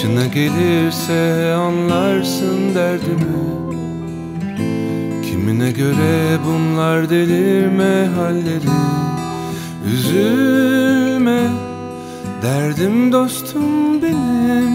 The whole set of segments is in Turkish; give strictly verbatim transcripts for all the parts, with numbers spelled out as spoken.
Başına gelirse anlarsın derdimi. Kimine göre bunlar delirme halleri. Üzülme, derdim dostum benim.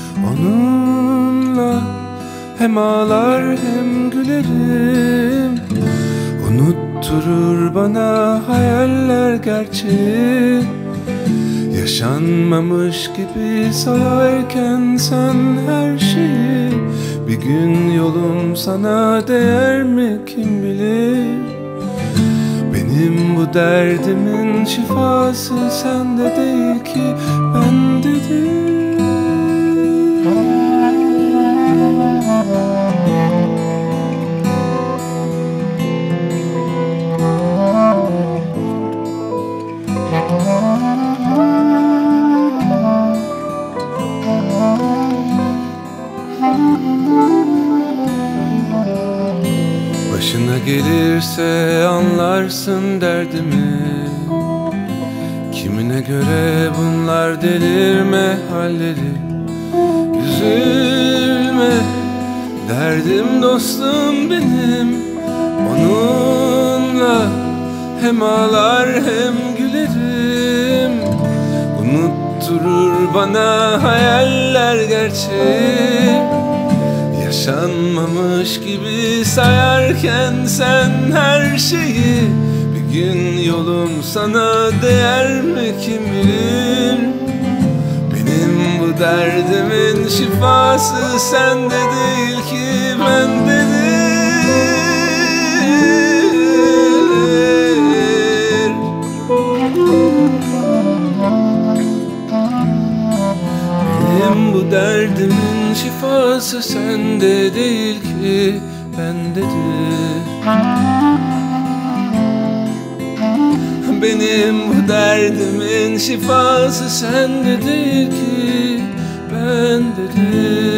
Onunla hem ağlar hem gülerim. Unutturur bana hayaller gerçeği. Yaşanmamış gibi sayarken sen her şeyi. Bir gün yolum sana değer mi kim bilir. Benim bu derdimin şifası sende değil ki bendedir. Başına gelirse anlarsın derdimi. Kimine göre bunlar delirme halleri. Üzülme, derdim dostum benim. Onunla hem ağlar hem gülerim. Unutturur bana hayaller gerçeği. Yaşanmamış gibi sayarken sen her şeyi. Bir gün yolum sana değer mi kim bilir. Benim bu derdimin şifası sende değil ki bendedir. Benim bu derdimin şifası sende değil ki bendedir. Benim bu derdimin şifası sende değil ki bendedir.